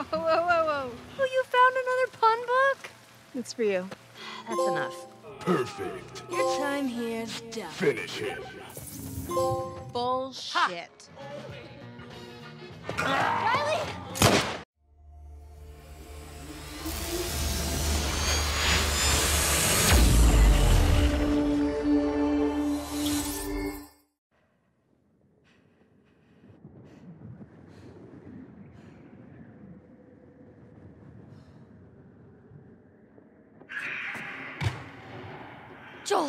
Whoa, whoa, whoa, whoa. Oh, you found another pun book? It's for you. That's enough. Perfect. Your time here's done. Finish him. Bullshit. Riley! Joel!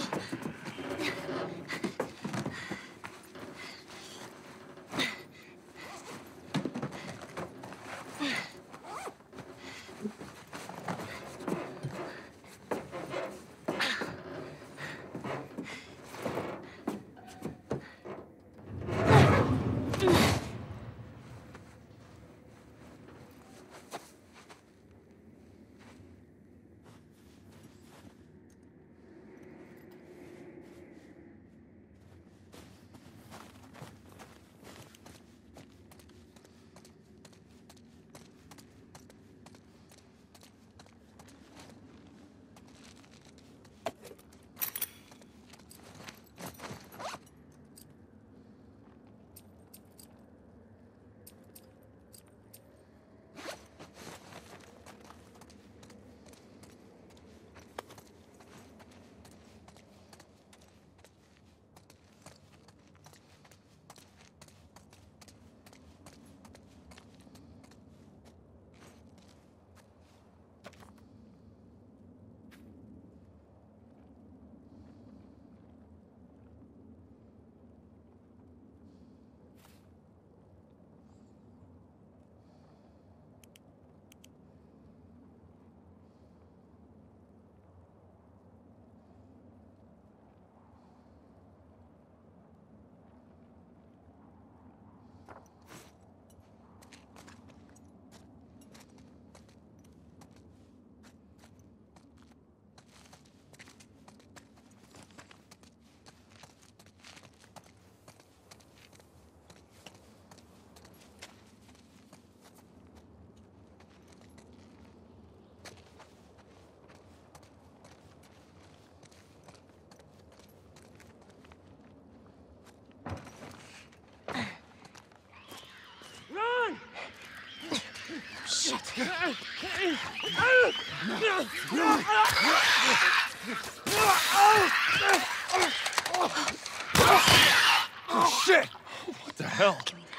Oh, shit! What the hell? Give me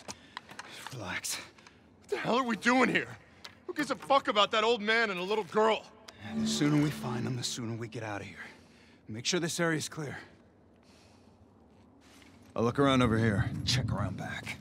that. Relax. What the hell are we doing here? Who gives a fuck about that old man and a little girl? The sooner we find them, the sooner we get out of here. Make sure this area's clear. I'll look around over here. Check around back.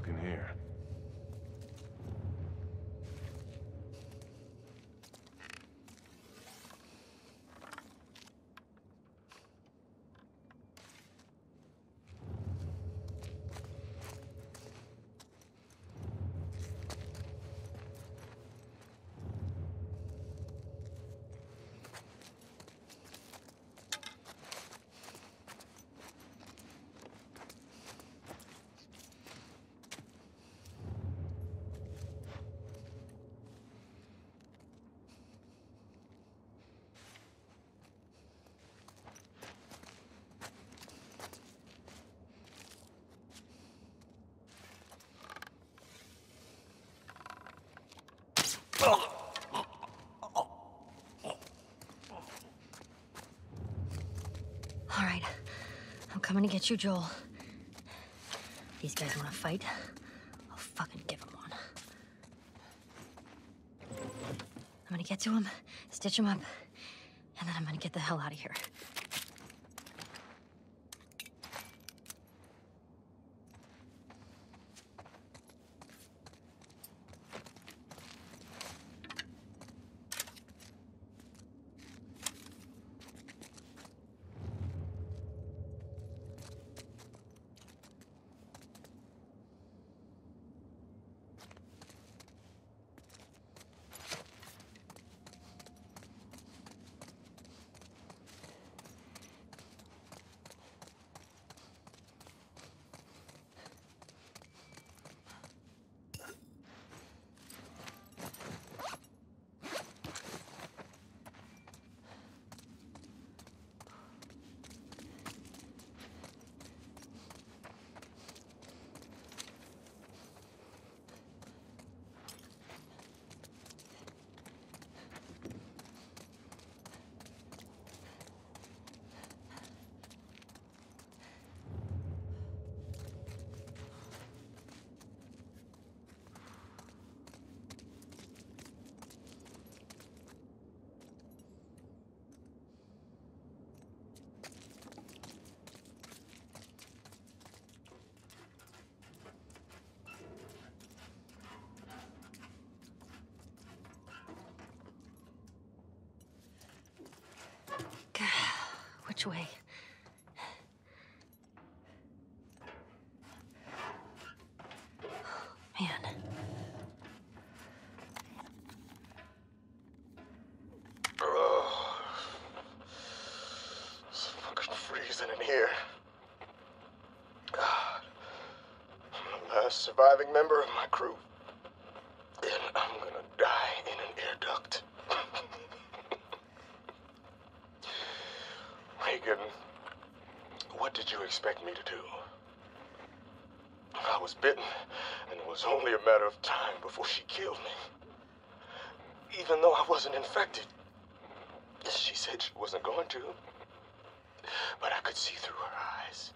in here? All right, I'm coming to get you, Joel. These guys want to fight? I'll fucking give them one. I'm gonna get to him, stitch him up, and then I'm gonna get the hell out of here. Which way? Man. It's fucking freezing in here. I'm the last surviving member of my crew. And I'm gonna die in an air duct. Regan, what did you expect me to do? I was bitten, and it was only a matter of time before she killed me. Even though I wasn't infected. She said she wasn't going to. But I could see through her eyes.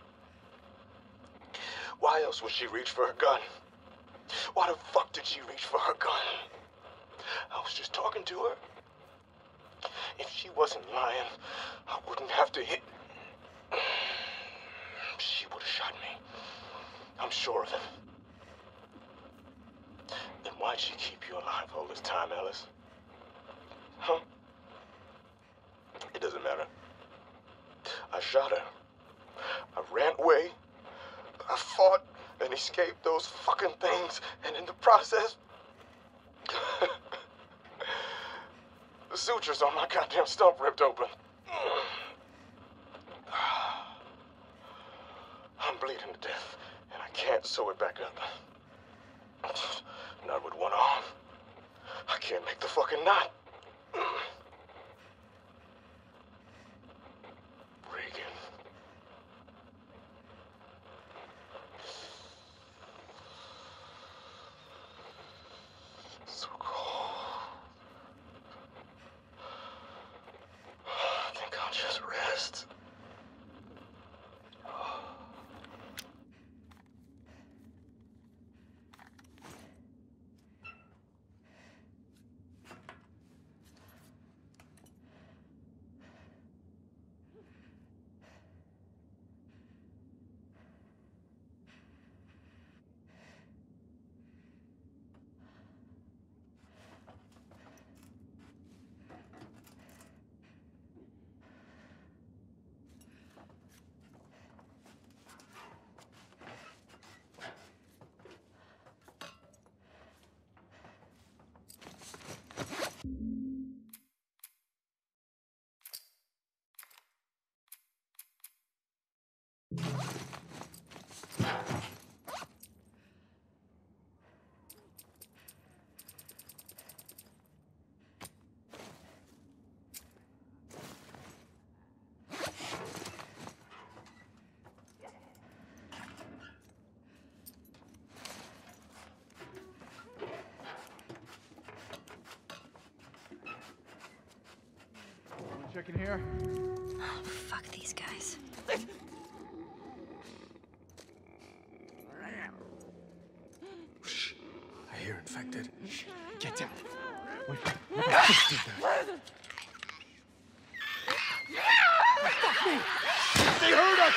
Why else would she reach for her gun? Why the fuck did she reach for her gun? I was just talking to her. If she wasn't lying, I wouldn't have to hit. She would have shot me. I'm sure of it. Then why'd she keep you alive all this time, Alice? Huh? It doesn't matter. I shot her. I ran away. I fought and escaped those fucking things, and in the process, the sutures on my goddamn stump ripped open. I'm bleeding to death, and I can't sew it back up. Not with one arm. I can't make the fucking knot. Regan. So cold. I think I'll just rest. I can hear? Oh, fuck these guys. Shh. I hear infected. Shh. Get down. Wait. Never did that. Fuck me! They heard us!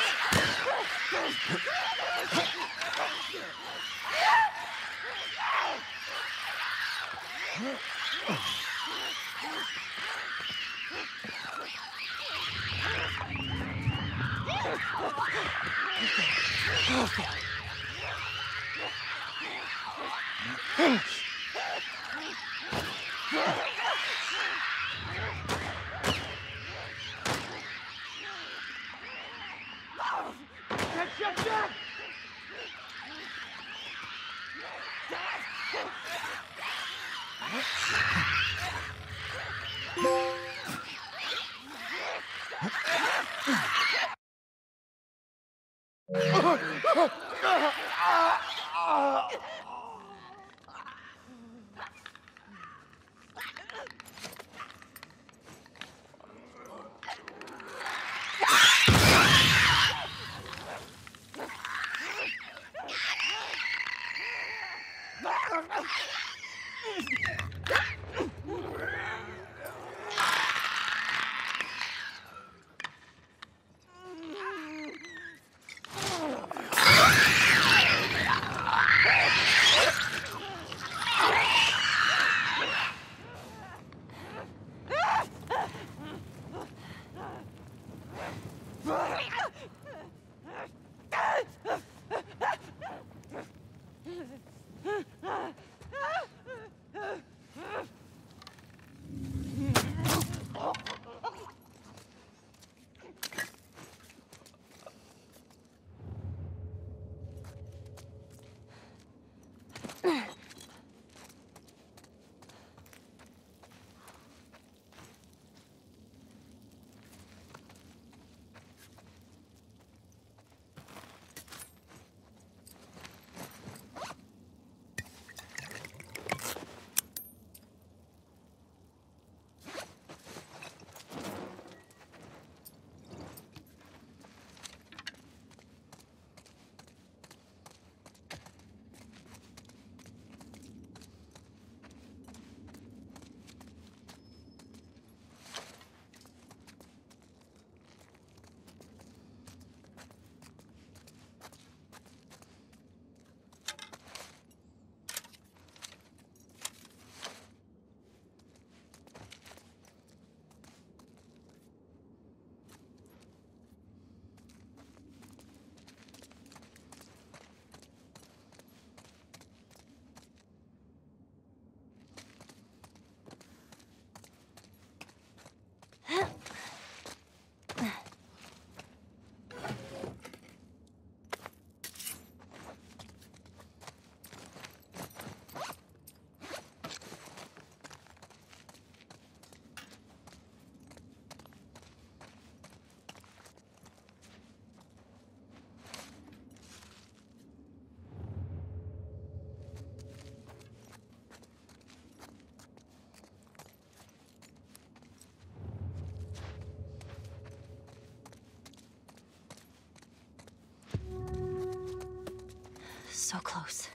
So close.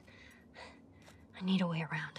I need a way around.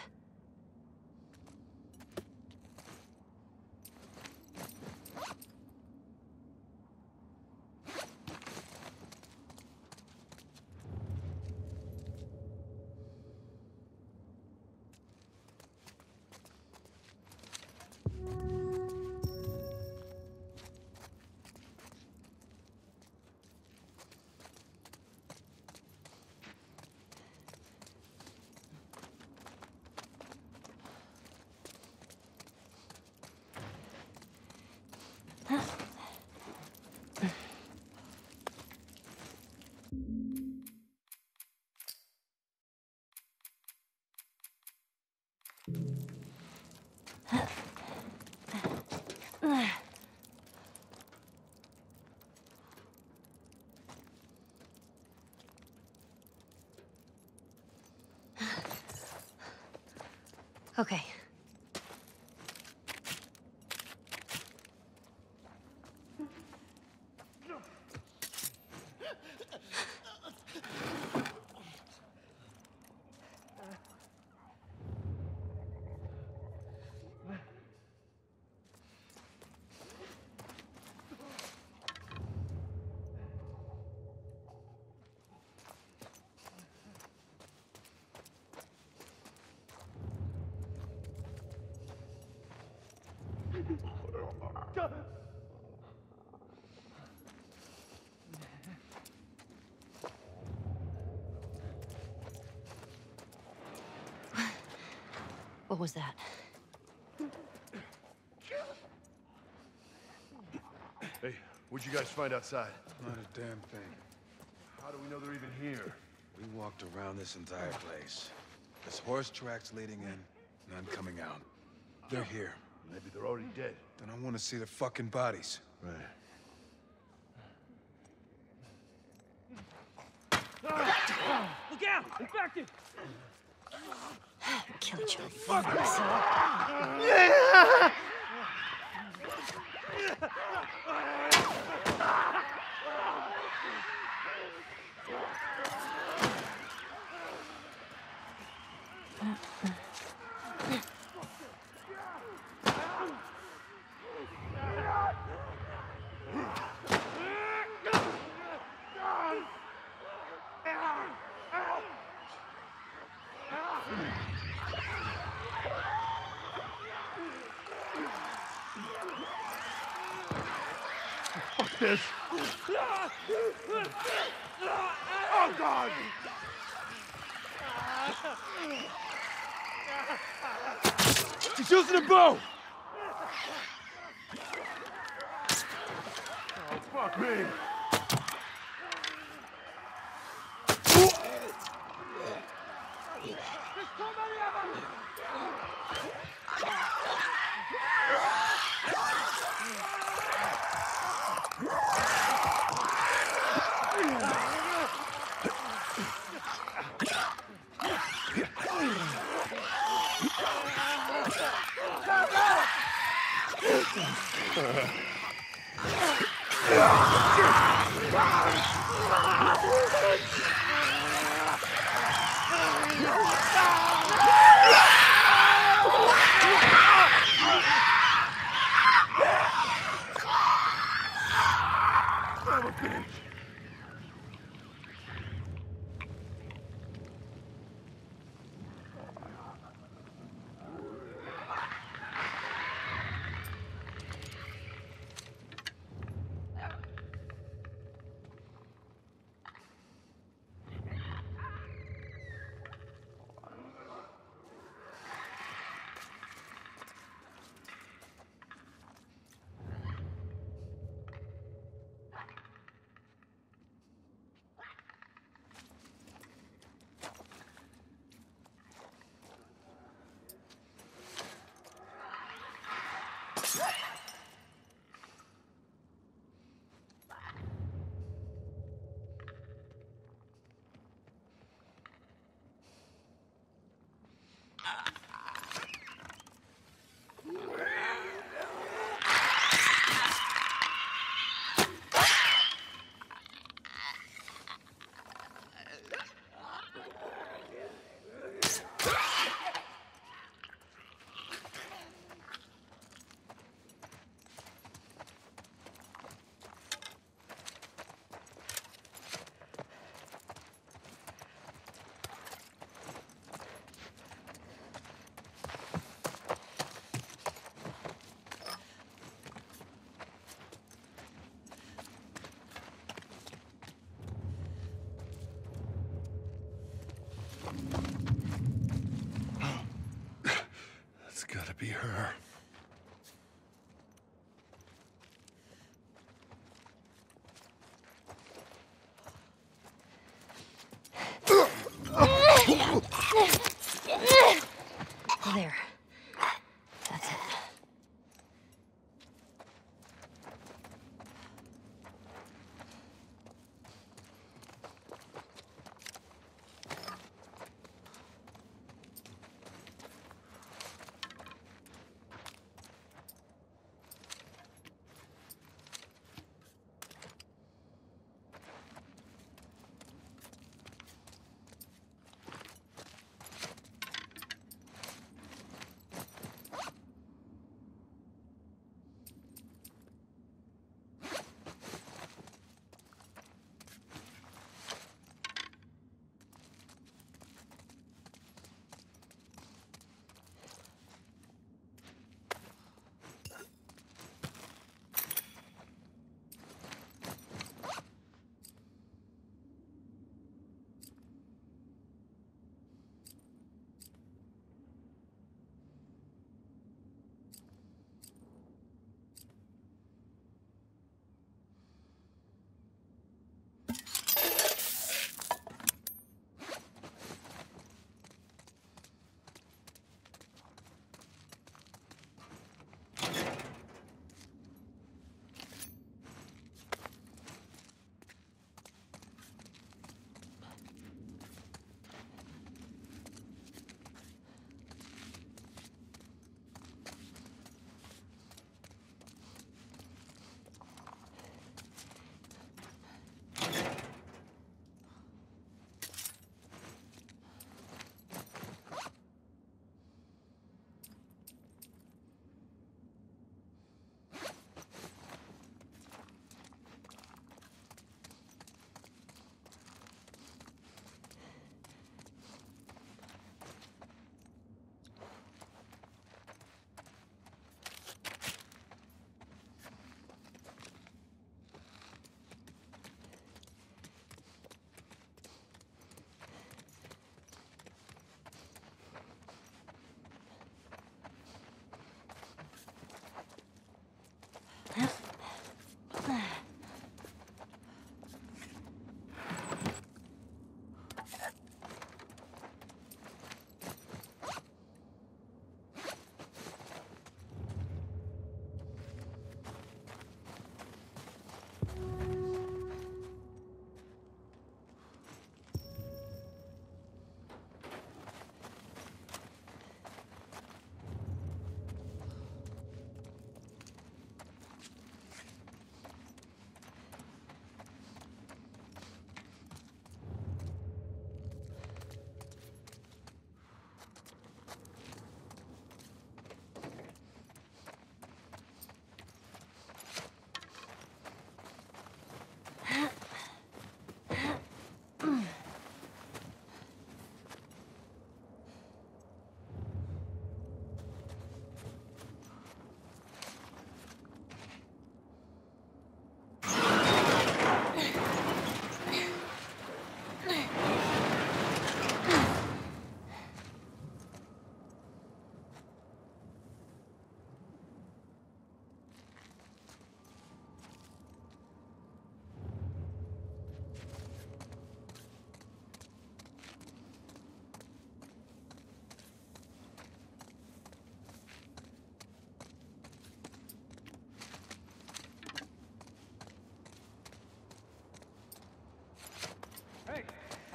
Okay. What was that? Hey, what'd you guys find outside? Not a damn thing. How do we know they're even here? We walked around this entire place. There's horse tracks leading in, none coming out. They're here. Maybe they're already dead. Then I want to see their fucking bodies. Right. Look out! Infected! Kill each other. Fuck This. Oh, God! He's using a bow! Oh, fuck me! That's gotta be her. There. That's it.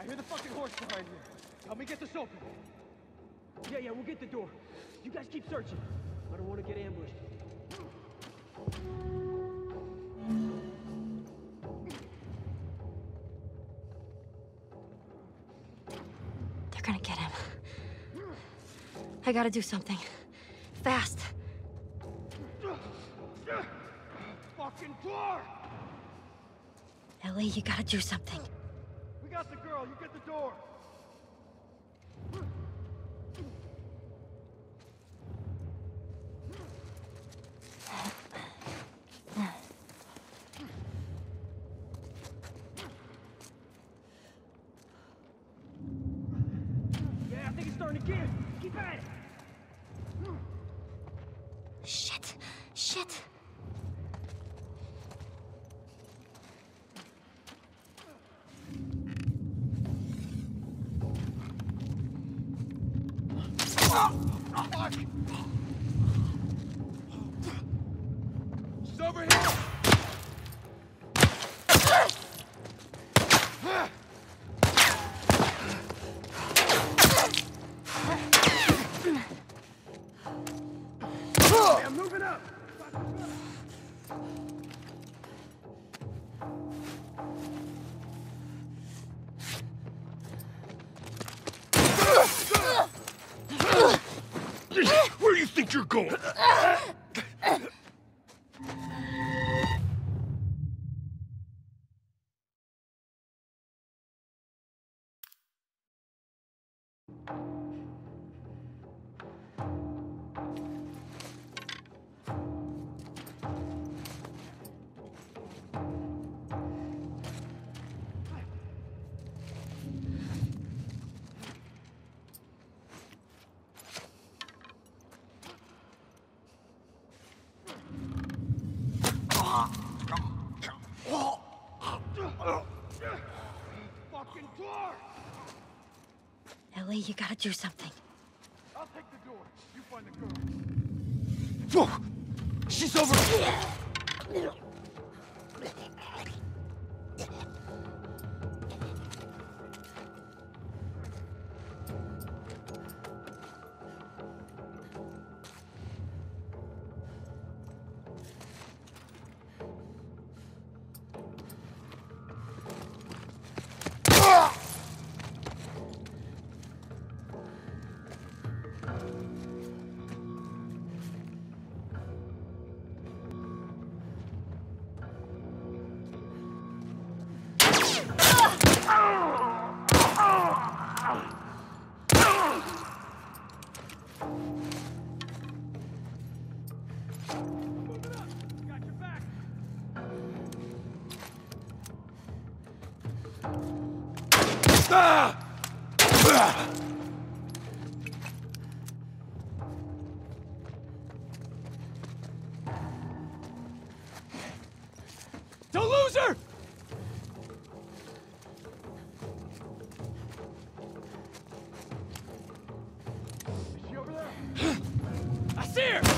I hear the fucking horse behind you. Help me get this open. Yeah, we'll get the door. You guys keep searching. I don't want to get ambushed. They're gonna get him. I gotta do something. Fast. Fucking door! Ellie, you gotta do something. We got the girl. You get the door. Yeah, I think it's starting to give. Keep at it. Shit. She's over here! I'm moving up. Where do you think you're going? Fucking door! Ellie, you gotta do something. I'll take the door. You find the girl. Whoa! She's over here! Got your back. Ah! Ah! Don't lose her! Is she over there? I see her!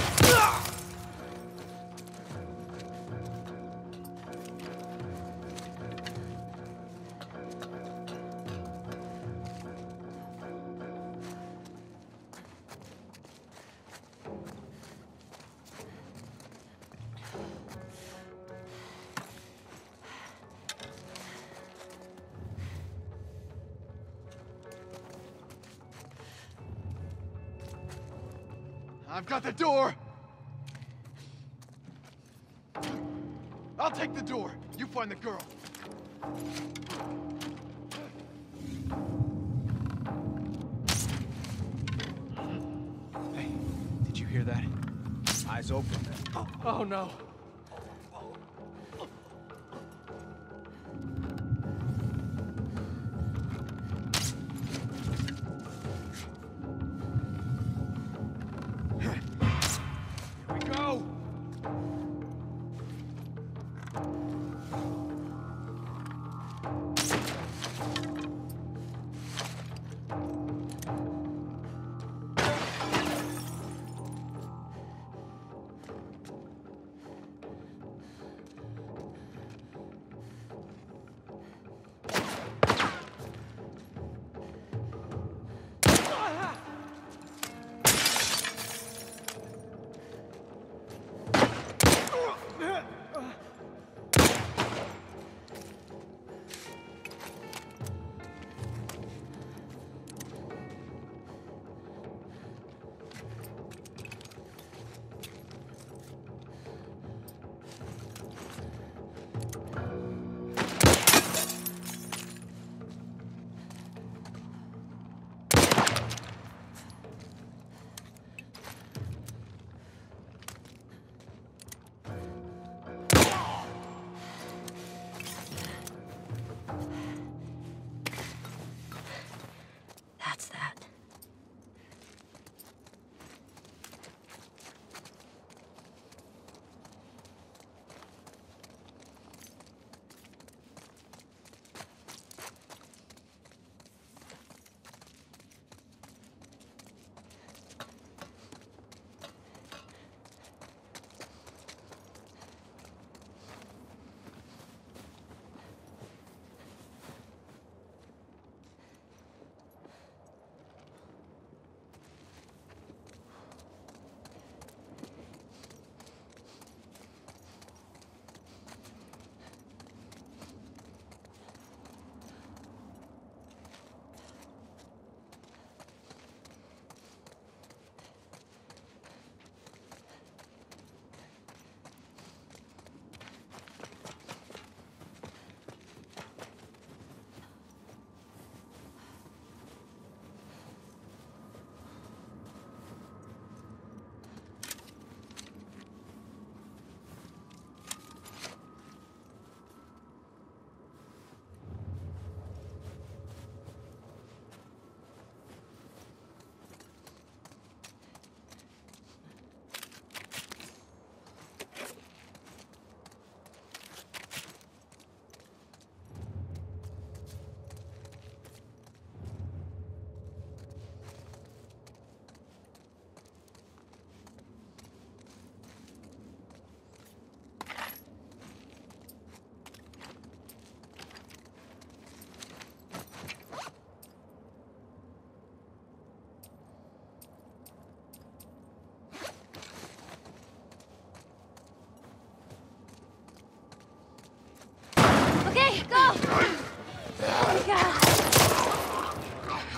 I've got the door! I'll take the door. You find the girl. Hey, did you hear that? Eyes open. Oh no. Here we go.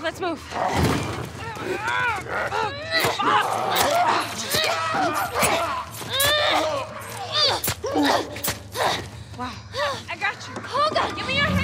let's move. Wow. I got you. Hold on. Give me your hand.